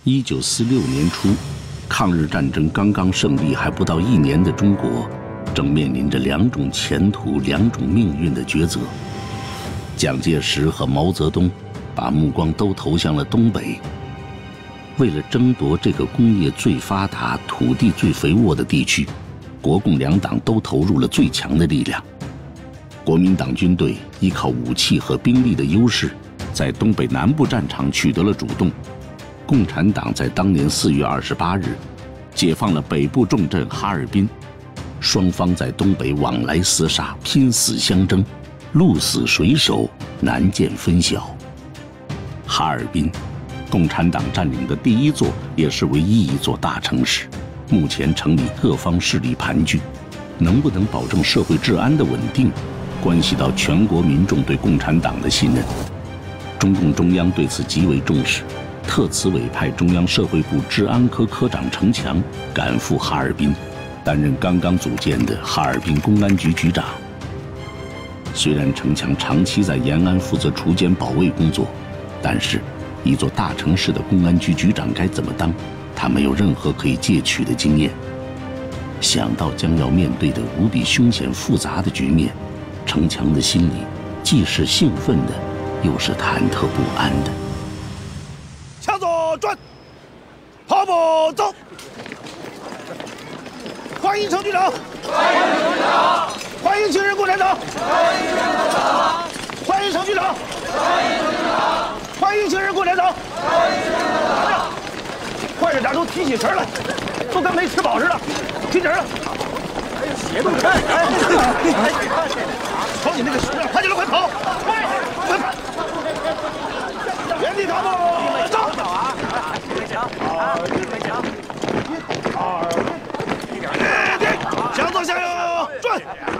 1946年初，抗日战争刚刚胜利还不到1年的中国，正面临着2种前途、2种命运的抉择。蒋介石和毛泽东把目光都投向了东北。为了争夺这个工业最发达、土地最肥沃的地区，国共2党都投入了最强的力量。国民党军队依靠武器和兵力的优势，在东北南部战场取得了主动。共产党在当年4月28日，解放了北部重镇哈尔滨。双方在东北往来厮杀，拼死相争，鹿死谁手，难见分晓。哈尔滨，共产党占领的第1座，也是唯一一座大城市。目前城里各方势力盘踞，能不能保证社会治安的稳定，关系到全国民众对共产党的信任。中共中央对此极为重视，特此委派中央社会部治安科科长程强赶赴哈尔滨，担任刚刚组建的哈尔滨公安局局长。虽然程强长期在延安负责锄奸保卫工作，但是一座大城市的公安局局长该怎么当，他没有任何可以借取的经验。想到将要面对的无比凶险复杂的局面，程强的心里既是兴奋的，又是忐忑不安的。 向左转，跑步走。欢迎程局长！欢迎程局长！欢迎新人共产党！欢迎新人共产党！欢迎程局长！欢迎程局长！欢迎新人共产党！欢迎新人共产党！快点，大家都提起神来，都跟没吃饱似的，提神了。还有鞋都看，瞧你那个形象，快点，快跑！快跑！原地踏步，走！向左向右转，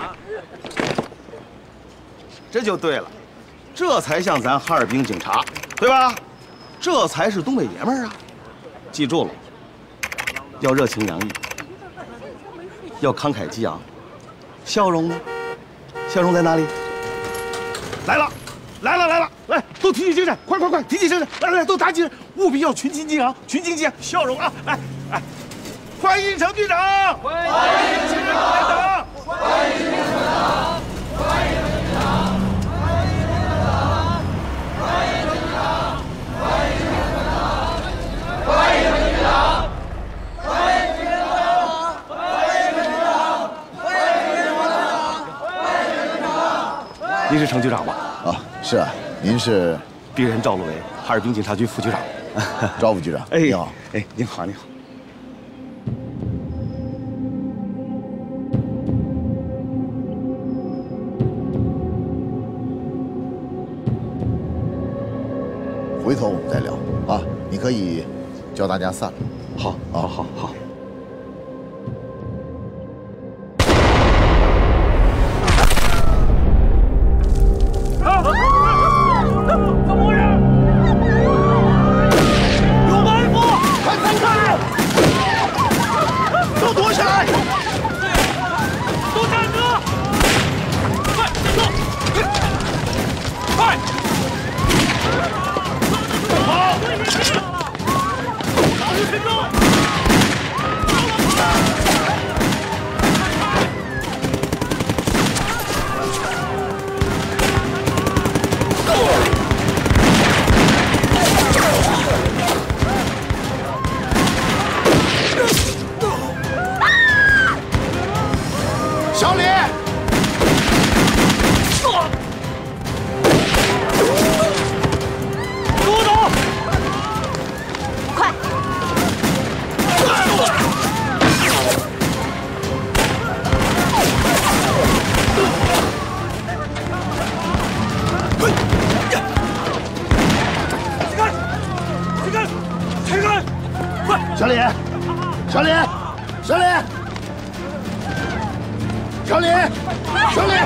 这就对了，这才像咱哈尔滨警察，对吧？这才是东北爷们儿啊！记住了，要热情洋溢，要慷慨激昂，笑容呢？笑容在哪里？来了，来了，来了！来，都提起精神，快快快，提起精神！来来来，都打起精神，务必要群情激昂，群情激昂，笑容啊！来来。欢迎程局长！欢迎新人共产党！欢迎新人共产党！欢迎程局长！欢迎新人共产党！欢迎程局长！欢迎新人共产党！欢迎程局长！欢迎新人共产党！欢迎程局长！欢迎新人共产党！欢迎程局长！您是程局长吧？ 啊，是啊，您是？ 鄙人赵路为，哈尔滨警察局副局长。 赵副局长，你好。 哎，您好，您好。 回头我们再聊啊，你可以叫大家散了。 好，好，好，好。 怎么回事？有埋伏！ 快散开！都躲起来！ 都站住！快，走！快！好！打入群众！ 小李， 督导， 快！ 起开！快！ 小李，小李，小李，小李，小李。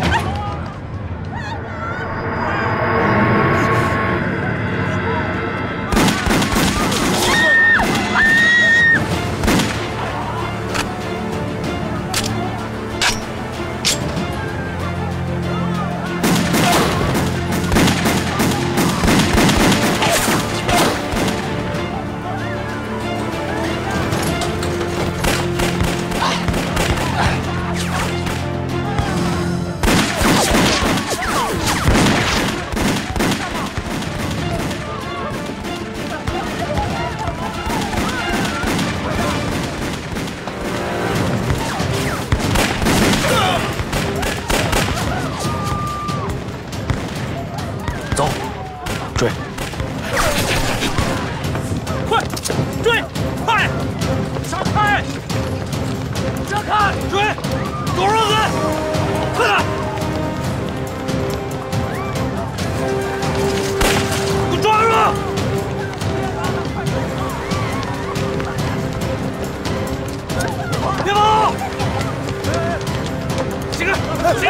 心！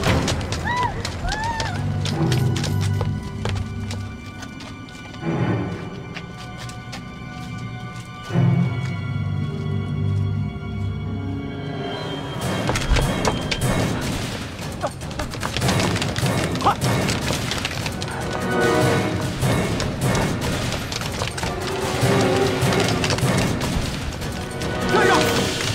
快！站上！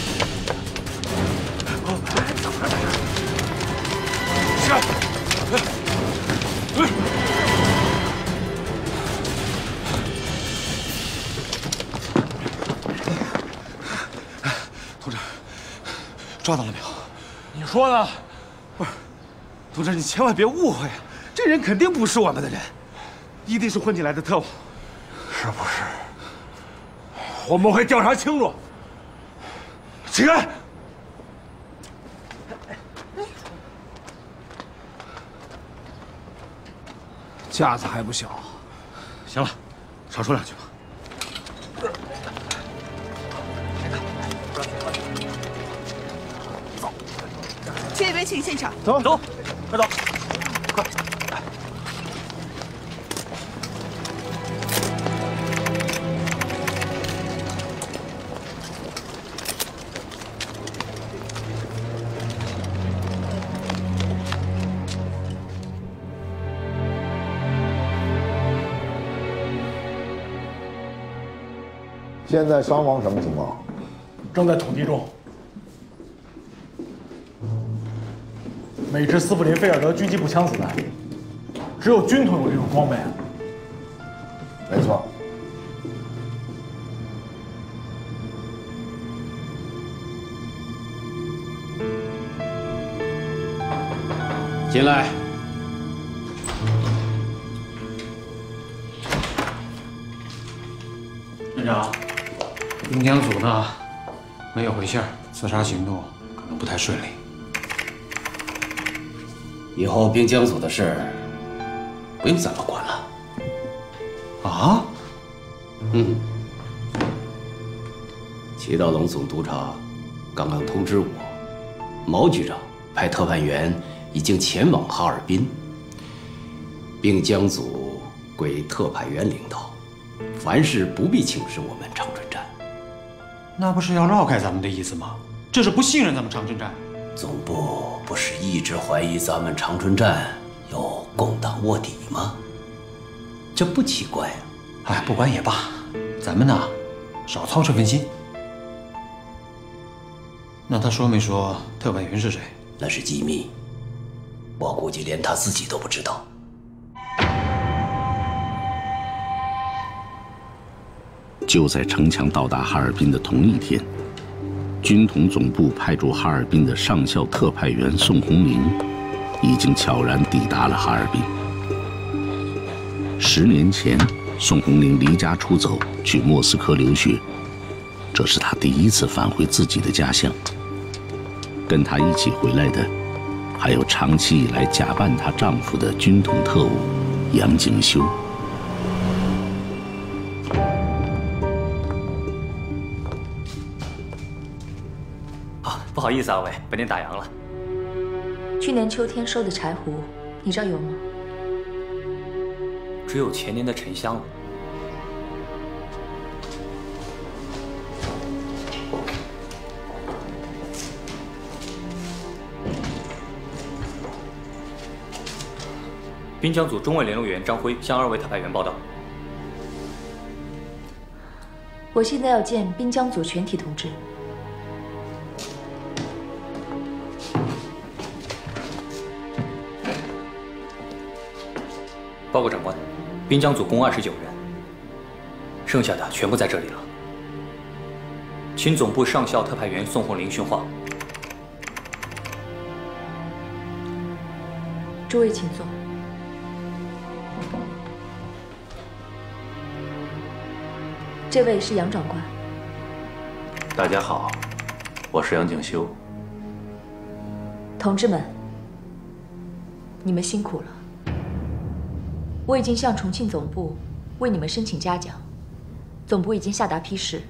同志，抓到了没有？ 你说呢？ 不是，同志，你千万别误会啊！这人肯定不是我们的人，一定是混进来的特务。 是不是？我们会调查清楚。起开！架子还不小。 行了，少说两句吧。 这边请现场。 走走，快走，快！ 现在伤亡什么情况？ 正在统计中。每支斯普林菲尔德狙击步枪子弹，只有军统有这种装备。 没错。 进来。 院长，滨江组呢没有回信，刺杀行动可能不太顺利。 以后滨江组的事不用咱们管了。 啊？ 祁道龙总督察刚刚通知我，毛局长派特派员已经前往哈尔滨，滨江组归特派员领导，凡事不必请示我们长春站。 那不是要绕开咱们的意思吗？这是不信任咱们长春站。 总部不是一直怀疑咱们长春站有共党卧底吗？这不奇怪啊。 哎，不管也罢，咱们呢少操这份心。那他说没说特派员是谁？ 那是机密，我估计连他自己都不知道。 就在城墙到达哈尔滨的同一天，军统总部派驻哈尔滨的上校特派员宋鸿龄已经悄然抵达了哈尔滨。10年前，宋鸿龄离家出走去莫斯科留学，这是他第一次返回自己的家乡。跟他一起回来的，还有长期以来假扮她丈夫的军统特务杨景修。 不好意思，阿伟，被您打烊了。 去年秋天收的柴胡，你这儿有吗？ 只有前年的沉香了。滨江组中尉联络员张辉向2位特派员报道。 我现在要见滨江组全体同志。 报告长官，滨江组共29人，剩下的全部在这里了。请总部上校特派员宋鸿龄训话。 诸位请坐。这位是杨长官。 大家好，我是杨景修。 同志们，你们辛苦了。我已经向重庆总部为你们申请嘉奖，总部已经下达批示，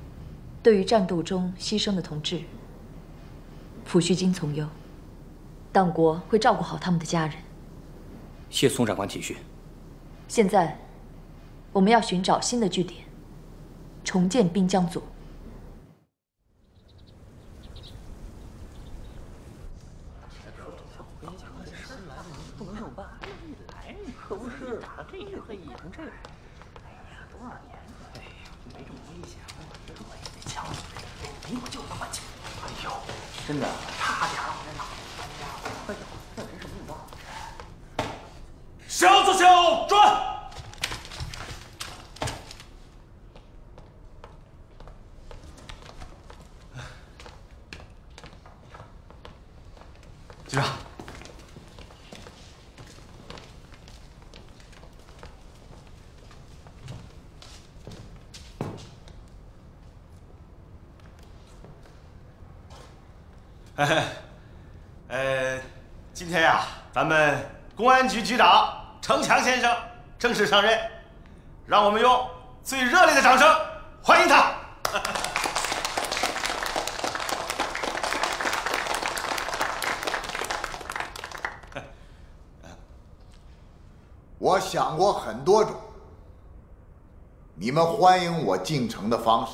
对于战斗中牺牲的同志，抚恤金从优。 党国会照顾好他们的家人。 谢宋长官体恤。 现在，我们要寻找新的据点，重建滨江组。 真的， 差点往这哪！哎呦，那人什么用到？ 向左向转。 局长，今天呀，咱们公安局局长程强先生正式上任，让我们用最热烈的掌声欢迎他。 我想过很多种你们欢迎我进城的方式，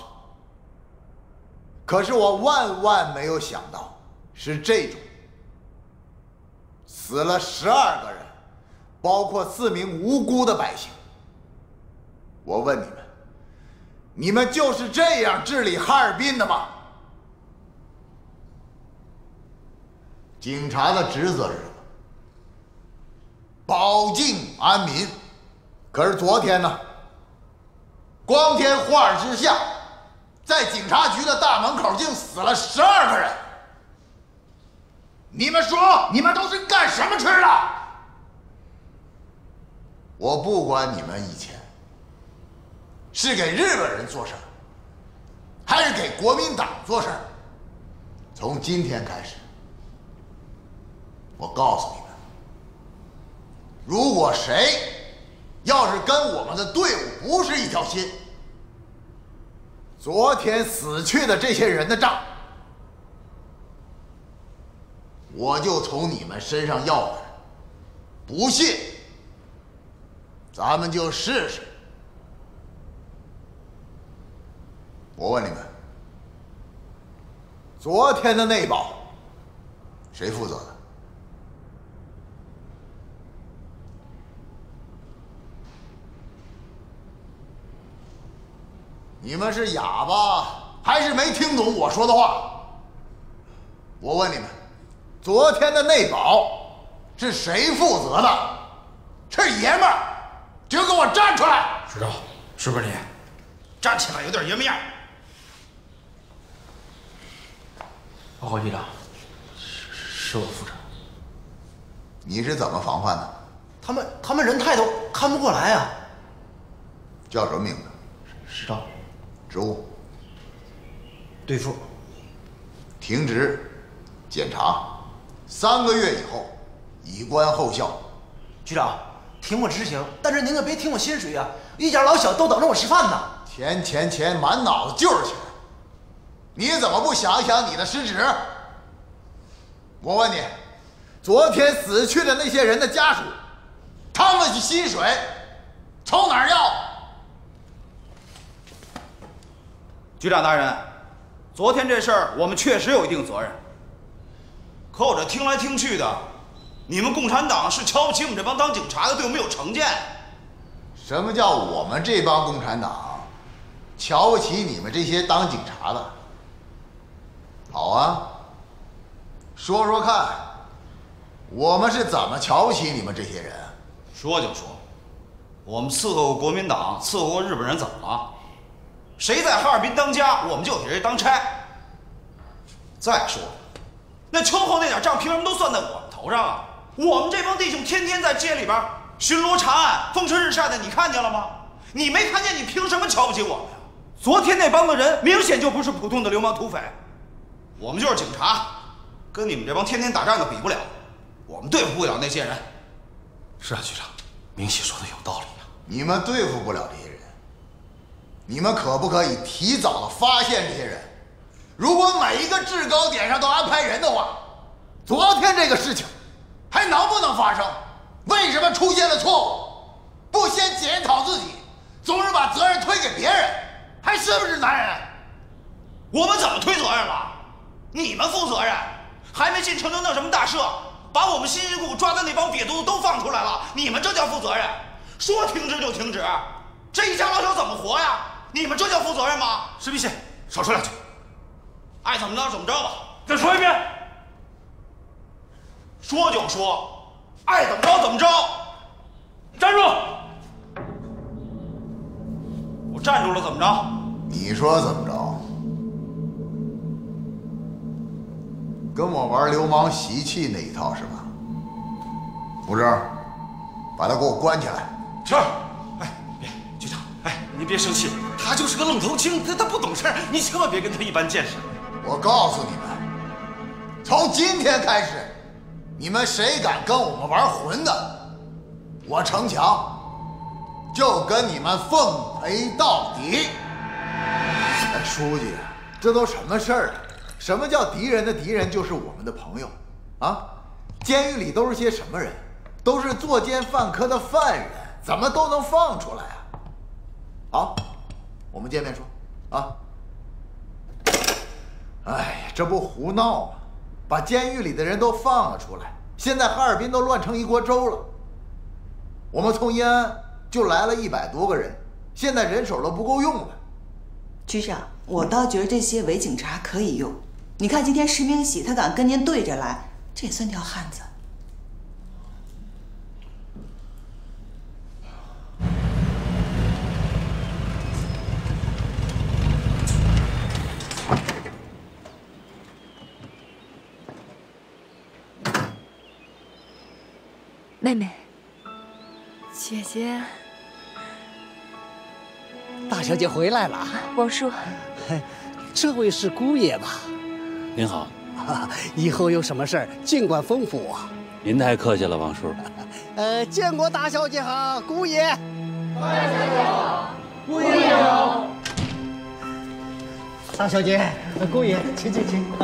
可是我万万没有想到是这种。 死了12个人，包括4名无辜的百姓。我问你们，你们就是这样治理哈尔滨的吗？警察的职责是什么？保境安民。可是昨天呢，光天化日之下，在警察局的大门口竟死了12个人。 你们说，你们都是干什么吃的？我不管你们以前是给日本人做事，还是给国民党做事，从今天开始，我告诉你们，如果谁要是跟我们的队伍不是一条心，昨天死去的这些人的账。 我就从你们身上要回来，不信，咱们就试试。我问你们，昨天的内保谁负责的？你们是哑巴还是没听懂我说的话？我问你们。 昨天的内保是谁负责的？是爷们儿，就给我站出来！ 知道是不是你？ 站起来有点爷们样。 报告局长，是我负责。 你是怎么防范的？ 他们人太多，看不过来啊。 叫什么名字？ 石照。 职务？ 队副。 停职，检查。 3个月以后，以观后效。 局长，听我执行，但是您可别听我薪水啊！一家老小都等着我吃饭呢。 钱，满脑子就是钱。你怎么不想一想你的失职？我问你，昨天死去的那些人的家属，他们的薪水从哪儿要？ 局长大人，昨天这事儿我们确实有一定责任。 可我这听来听去的，你们共产党是瞧不起我们这帮当警察的，对我们有成见。 什么叫我们这帮共产党瞧不起你们这些当警察的？好啊，说说看，我们是怎么瞧不起你们这些人？ 说就说，我们伺候过国民党，伺候过日本人，怎么了？谁在哈尔滨当家，我们就给谁当差。再说。 那秋后那点账凭什么都算在我们头上啊？我们这帮弟兄天天在街里边巡逻查案，风吹日晒的，你看见了吗？你没看见，你凭什么瞧不起我们呀？昨天那帮子人明显就不是普通的流氓土匪，我们就是警察，跟你们这帮天天打仗的比不了，我们对付不了那些人。 是啊，局长，明喜说的有道理啊。 你们对付不了这些人，你们可不可以提早的发现这些人？如果每一个制高点上都安排人的话，昨天这个事情还能不能发生？为什么出现了错误，不先检讨自己，总是把责任推给别人？还是不是男人？ 我们怎么推责任了？你们负责任，还没进城就弄什么大事，把我们辛辛苦苦抓的那帮瘪犊子都放出来了，你们这叫负责任？说停止就停止，这一家老小怎么活呀？你们这叫负责任吗？ 石明喜，少说两句。 爱怎么着怎么着吧。 再说一遍。 说就说，爱怎么着怎么着。 站住！ 我站住了，怎么着？ 你说怎么着？跟我玩流氓习气那一套是吧？福正，把他给我关起来。 是。哎，别，局长，哎，你别生气，他就是个愣头青，他不懂事儿，你千万别跟他一般见识。 我告诉你们，从今天开始，你们谁敢跟我们玩混的，我程强就跟你们奉陪到底。哎，书记，这都什么事儿啊？什么叫敌人的敌人就是我们的朋友？啊，监狱里都是些什么人？都是作奸犯科的犯人，怎么都能放出来啊？好，我们见面说啊。哎呀，这不胡闹吗？把监狱里的人都放了出来，现在哈尔滨都乱成一锅粥了。我们从延安就来了100多个人，现在人手都不够用了。 局长，我倒觉得这些伪警察可以用。你看今天石明喜他敢跟您对着来，这也算条汉子。 妹妹， 姐姐， 大小姐回来了。 王叔， 这位是姑爷吧？ 您好。 以后有什么事儿尽管吩咐我。 您太客气了，王叔。 见过大小姐好，姑爷。 大小姐好，姑爷好。 大小姐，姑爷，请。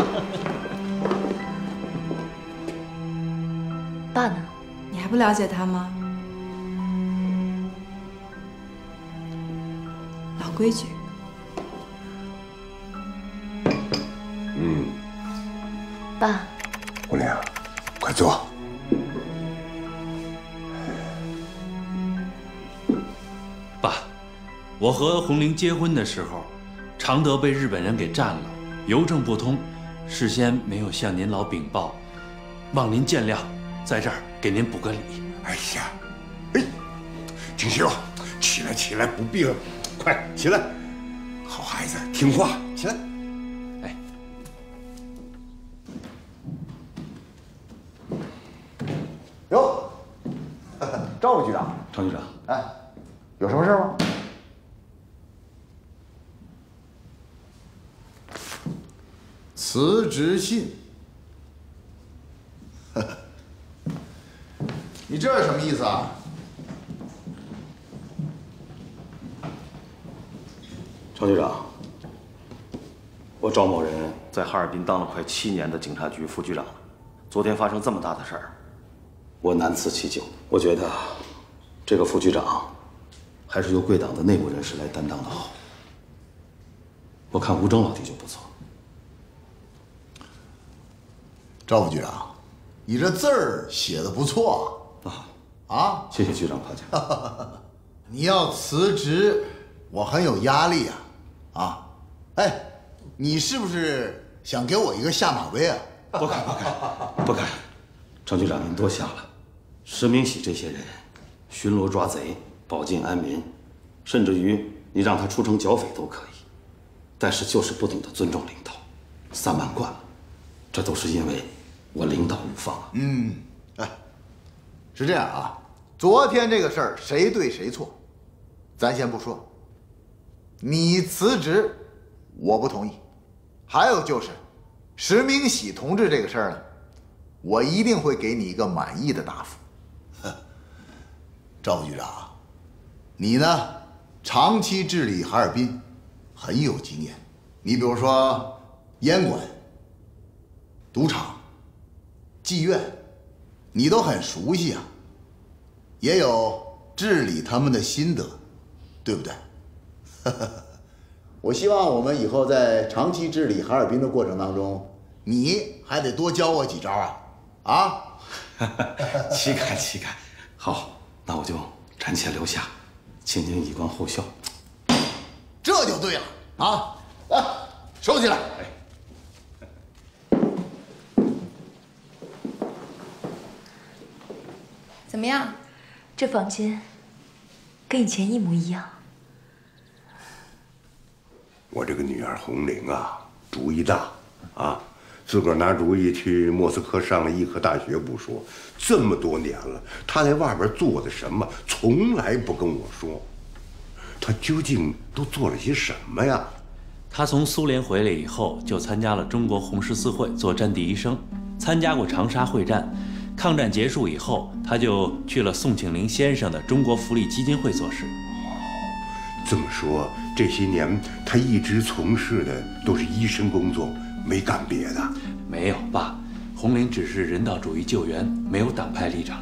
爸呢？ 你还不了解他吗？老规矩。 爸， 红玲，快坐。 爸，我和红玲结婚的时候，常德被日本人给占了，邮政不通，事先没有向您老禀报，望您见谅，在这儿给您补个礼。 哎呀，哎，挺秀，起来，不必了，快起来，好孩子，听话，起来。哟，赵局长， 程局长， 哎，有什么事吗？辞职信，你这是什么意思啊？ 程局长，我赵某人在哈尔滨当了快7年的警察局副局长了，昨天发生这么大的事儿，我难辞其咎。我觉得这个副局长还是由贵党的内部人士来担当的好。我看吴征老弟就不错。 赵副局长，你这字儿写的不错啊！ 谢谢局长夸奖。 你要辞职，我很有压力哎，你是不是想给我一个下马威啊？ 不敢。程局长您多想了。石明喜这些人，巡逻抓贼，保境安民，甚至于你让他出城剿匪都可以，但是就是不懂得尊重领导，散漫惯了。这都是因为我领导无方啊。 哎，是这样啊。昨天这个事儿谁对谁错，咱先不说。你辞职，我不同意。还有就是，石明喜同志这个事儿呢，我一定会给你一个满意的答复。赵副局长，你呢，长期治理哈尔滨，很有经验。你比如说烟馆、赌场、妓院， 你都很熟悉啊，也有治理他们的心得，对不对？我希望我们以后在长期治理哈尔滨的过程当中，你还得多教我几招啊！啊！ 岂敢岂敢！好，那我就暂且留下，请您以观后效。 这就对了啊！来，收起来。 怎么样？ 这房间跟以前一模一样。 我这个女儿红玲啊，主意大啊，自个儿拿主意去莫斯科上了医科大学不说，这么多年了，她在外边做的什么，从来不跟我说。她究竟都做了些什么呀？ 她从苏联回来以后，就参加了中国红十字会做战地医生，参加过长沙会战。抗战结束以后，他就去了宋庆龄先生的中国福利基金会做事。 这么说，这些年他一直从事的都是医生工作，没干别的。 没有，爸，红玲只是人道主义救援，没有党派立场的。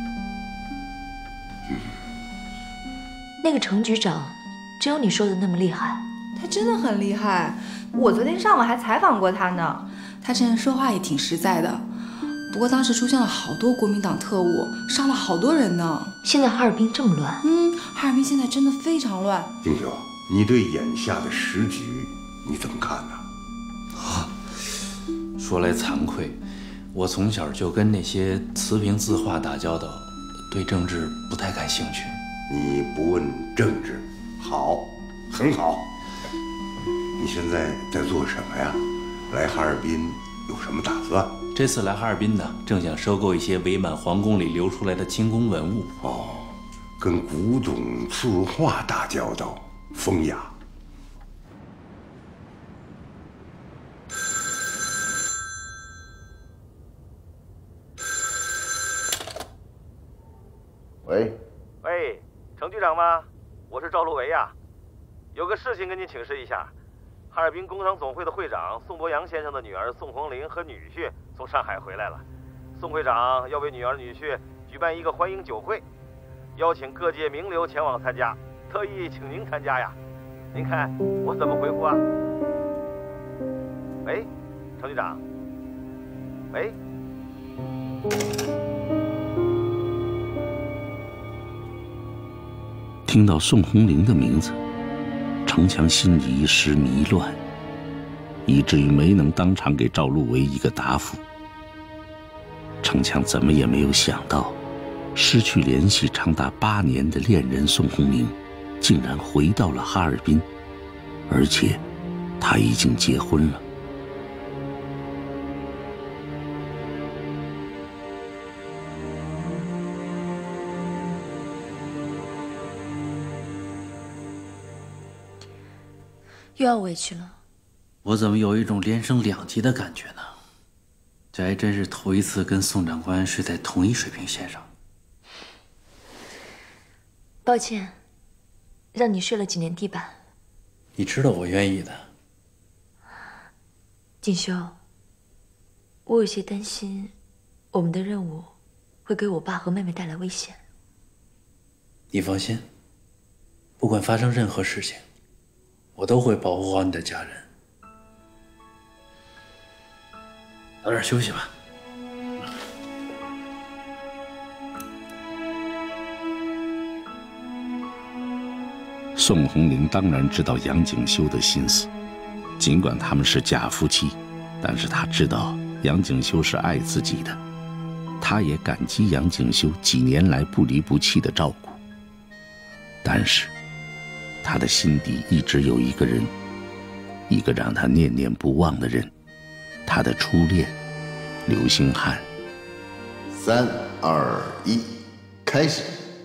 那个程局长，真有你说的那么厉害？ 他真的很厉害，我昨天上午还采访过他呢。 他这人说话也挺实在的。不过当时出现了好多国民党特务，杀了好多人呢。 现在哈尔滨这么乱， 哈尔滨现在真的非常乱。 丁兄，你对眼下的时局你怎么看呢？ 说来惭愧，我从小就跟那些词评字画打交道，对政治不太感兴趣。 你不问政治，好，很好。你现在在做什么呀？来哈尔滨有什么打算？ 这次来哈尔滨呢，正想收购一些伪满皇宫里流出来的清宫文物。 哦，跟古董字画打交道，风雅。 喂， 程局长吗？我是赵路维呀，有个事情跟您请示一下。哈尔滨工商总会的会长宋博洋先生的女儿宋红玲和女婿从上海回来了，宋会长要为女儿女婿举办一个欢迎酒会，邀请各界名流前往参加，特意请您参加呀。您看我怎么回复啊？喂，程局长。喂。 听到宋红玲的名字，程强心里一时迷乱，以至于没能当场给赵路维一个答复。程强怎么也没有想到，失去联系长达8年的恋人宋红玲，竟然回到了哈尔滨，而且她已经结婚了。 又要委屈了。 我怎么有一种连升2级的感觉呢？这还真是头一次跟宋长官睡在同一水平线上。 抱歉，让你睡了几年地板。 你知道我愿意的。 锦绣，我有些担心，我们的任务会给我爸和妹妹带来危险。 你放心，不管发生任何事情，我都会保护好你的家人。早点休息吧。 宋红玲当然知道杨景修的心思，尽管他们是假夫妻，但是她知道杨景修是爱自己的，她也感激杨景修几年来不离不弃的照顾。但是，她的心底一直有一个人，一个让她念念不忘的人，她的初恋，刘星汉。 3、2、1，开始。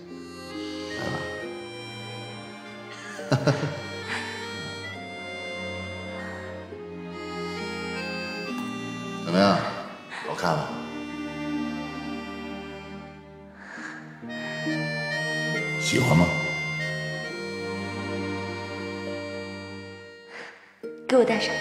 来吧。怎么样？好看吧？喜欢吗？ 给我戴上。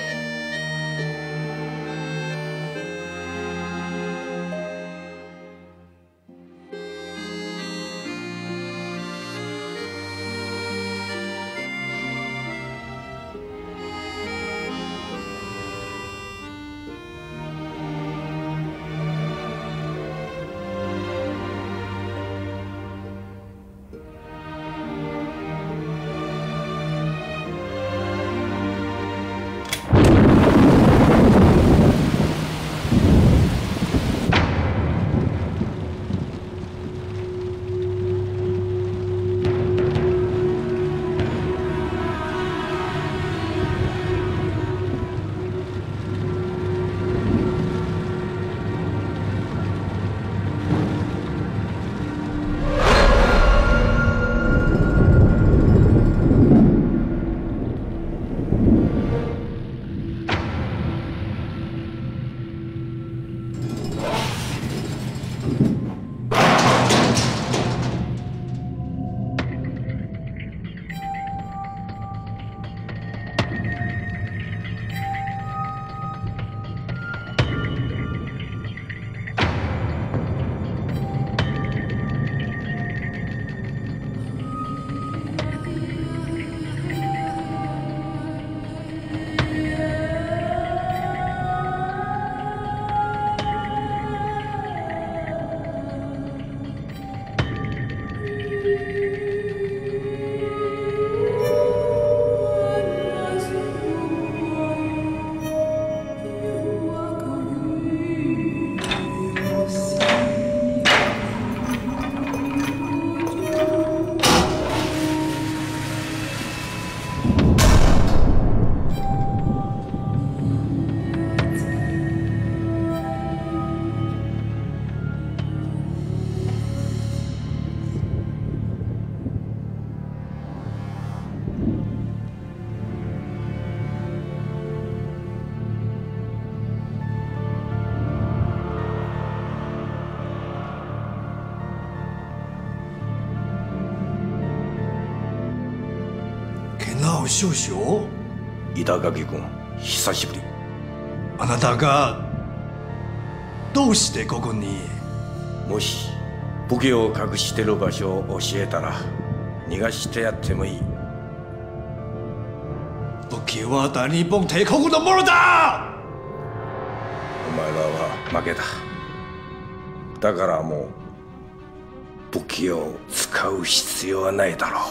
青少将。 板垣君、久しぶり。 あなたがどうしてここに？ もし武器を隠してる場所を教えたら逃がしてやってもいい。 武器は大日本帝国のものだ！ お前らは負けた。だからもう武器を使う必要はないだろう。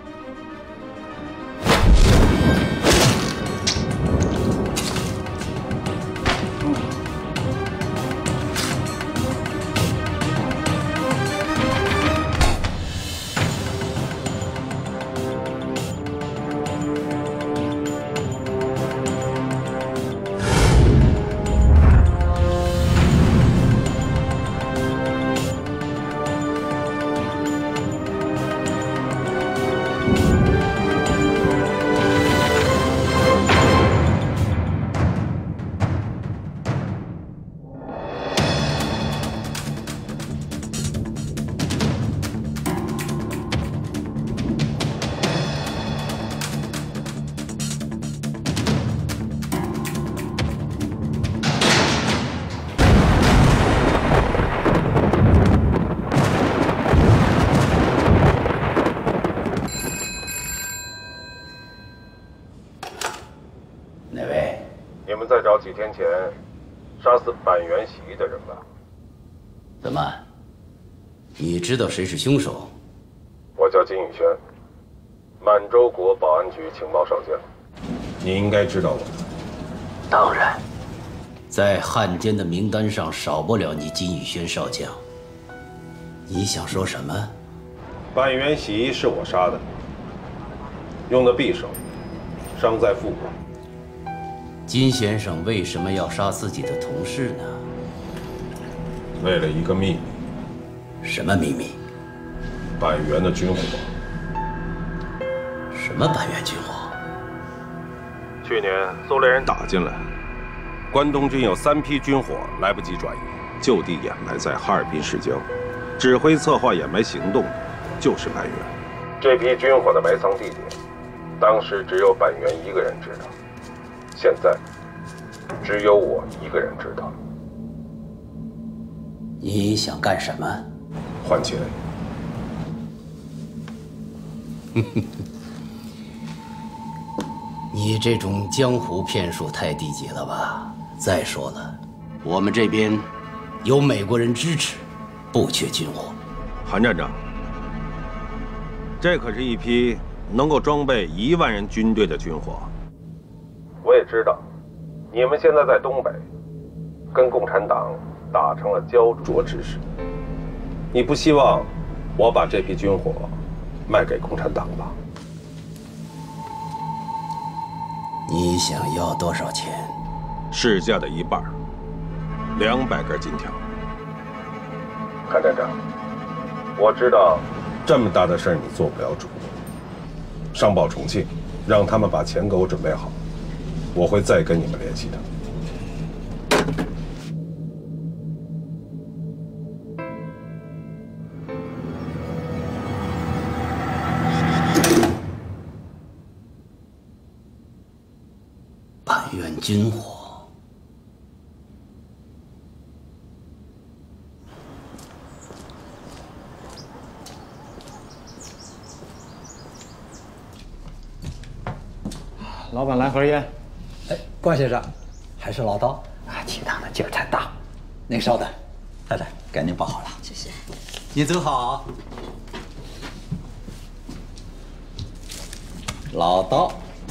几天前杀死板垣洗衣的人吧？ 怎么？你知道谁是凶手？ 我叫金宇轩，满洲国保安局情报少将。你应该知道我。 当然，在汉奸的名单上少不了你金宇轩少将。你想说什么？ 板垣洗衣是我杀的，用的匕首，伤在腹部。 金先生为什么要杀自己的同事呢？ 为了一个秘密。 什么秘密？ 板垣的军火。 什么板垣军火？ 去年苏联人打进来，关东军有3批军火来不及转移，就地掩埋在哈尔滨市郊。指挥策划掩埋行动的就是板垣。这批军火的埋藏地点，当时只有板垣一个人知道。现在，只有我一个人知道。 你想干什么？ 换钱。 你这种江湖骗术太低级了吧？再说了，我们这边有美国人支持，不缺军火。 韩站长，这可是一批能够装备1万人军队的军火。我也知道，你们现在在东北，跟共产党打成了焦灼之势。你不希望我把这批军火卖给共产党吧？ 你想要多少钱？ 市价的1半，200根金条。韩站长，我知道这么大的事儿你做不了主。上报重庆，让他们把钱给我准备好。我会再跟你们联系的。 板垣军火， 老板来盒烟。 哎，关先生，还是老刀啊，其他的劲儿太大。您稍等，太太给您包好了。 谢谢。 您走好。老刀。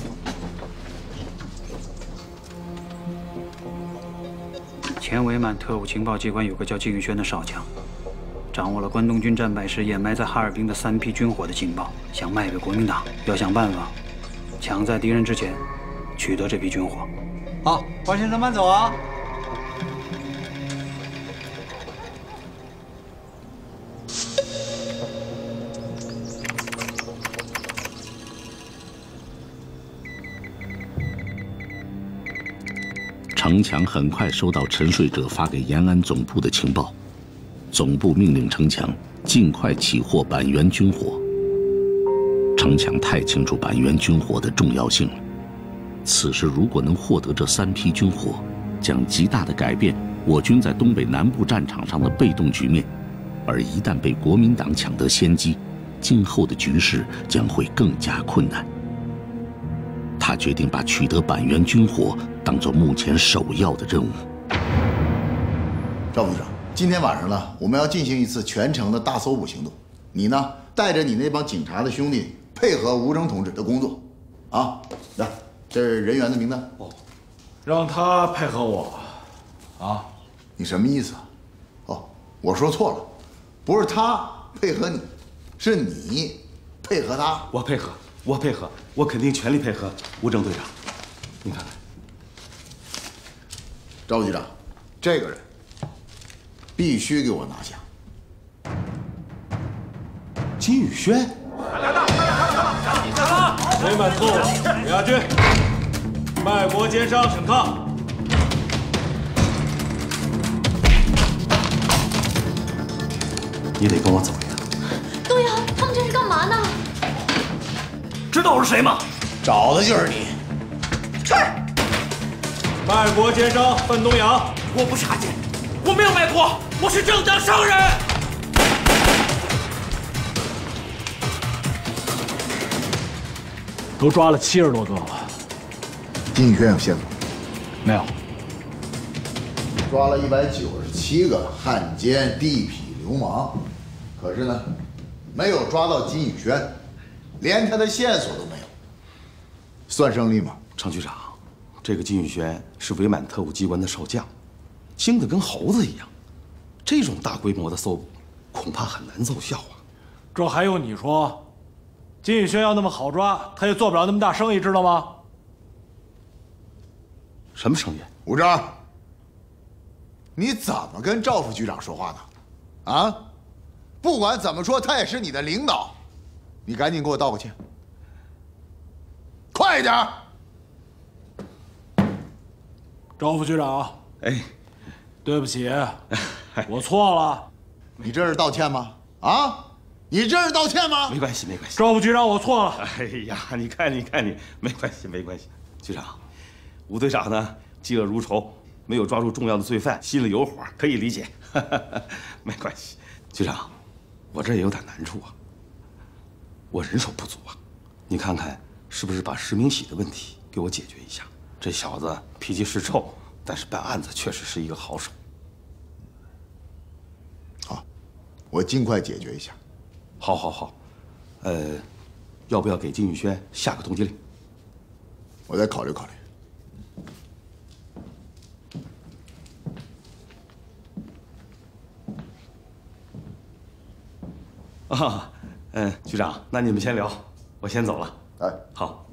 前伪满特务情报机关有个叫金宇轩的少将，掌握了关东军战败时掩埋在哈尔滨的3批军火的情报，想卖给国民党，要想办法抢在敌人之前取得这批军火。 好，关先生慢走啊。 城墙很快收到沉睡者发给延安总部的情报，总部命令城墙尽快起获板垣军火。 程强太清楚板垣军火的重要性了。此时如果能获得这3批军火，将极大的改变我军在东北南部战场上的被动局面。而一旦被国民党抢得先机，今后的局势将会更加困难。他决定把取得板垣军火当作目前首要的任务。 赵部长，今天晚上呢，我们要进行一次全城的大搜捕行动。你呢，带着你那帮警察的兄弟，配合吴征同志的工作。啊，来，这是人员的名单。 哦，让他配合我。啊， 你什么意思啊？哦，我说错了，不是他配合你，是你配合他。 我配合，我配合，我肯定全力配合吴征队长。你看看， 赵局长，这个人必须给我拿下。 金宇轩， 伪满特务李亚军，卖国奸商沈抗。 你得跟我走呀！ 东阳，他们这是干嘛呢？ 知道我是谁吗？ 找的就是你。 是。卖国奸商范东阳，我不是汉奸，我没有卖国，我是正当商人。都抓了70多个了。 金宇轩有线索？ 没有。 抓了197个汉奸、地痞流氓，可是呢，没有抓到金宇轩，连他的线索都没有。算胜利吗？ 程局长，这个金宇轩是伪满特务机关的少将，精得跟猴子一样，这种大规模的搜捕恐怕很难奏效啊。 这还用你说？金宇轩要那么好抓，他也做不了那么大生意，知道吗？ 什么生意？ 吴征，你怎么跟赵副局长说话呢？啊，不管怎么说，他也是你的领导，你赶紧给我道个歉，快一点！ 赵副局长， 哎， 对不起，我错了。 你这是道歉吗？啊？你这是道歉吗？ 没关系，没关系。 赵副局长，我错了。 哎呀，你看你，没关系，没关系。局长，吴队长呢，嫉恶如仇，没有抓住重要的罪犯，心里有火，可以理解。没关系。局长，我这也有点难处啊，我人手不足啊，你看看是不是把石明喜的问题给我解决一下？这小子脾气是臭，但是办案子确实是一个好手。 好，我尽快解决一下。 好，要不要给金宇轩下个通缉令？ 我再考虑考虑。 啊，局长，那你们先聊，我先走了。 哎， 好。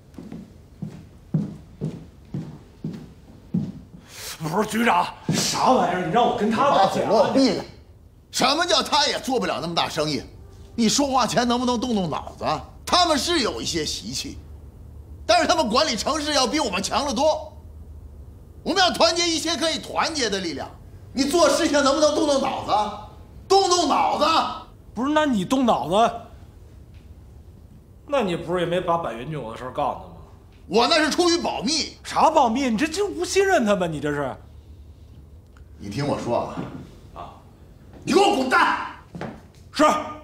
不是局长，啥玩意儿？你让我跟他把嘴给我闭了！什么叫他也做不了那么大生意？你说话前能不能动动脑子？他们是有一些习气，但是他们管理城市要比我们强得多。我们要团结一些可以团结的力量。你做事情能不能动动脑子？动动脑子！ 不是，那你动脑子，那你不是也没把板垣军火的事告诉他吗？ 我那是出于保密。 啥保密？你这就不信任他吗？你这是？ 你听我说啊，你给我滚蛋！ 是。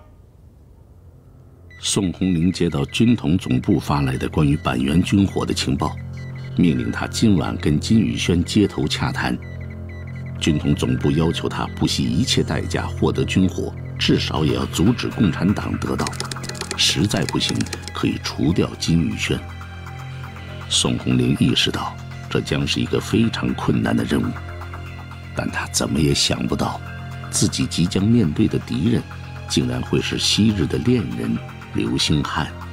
宋红林接到军统总部发来的关于板垣军火的情报，命令他今晚跟金宇轩接头洽谈。军统总部要求他不惜一切代价获得军火，至少也要阻止共产党得到，实在不行可以除掉金宇轩。宋红林意识到这将是一个非常困难的任务，但他怎么也想不到，自己即将面对的敌人竟然会是昔日的恋人刘星汉。